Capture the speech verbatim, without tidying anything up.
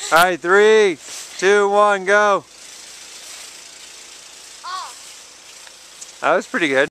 All right, three, two, one, go. That was pretty good.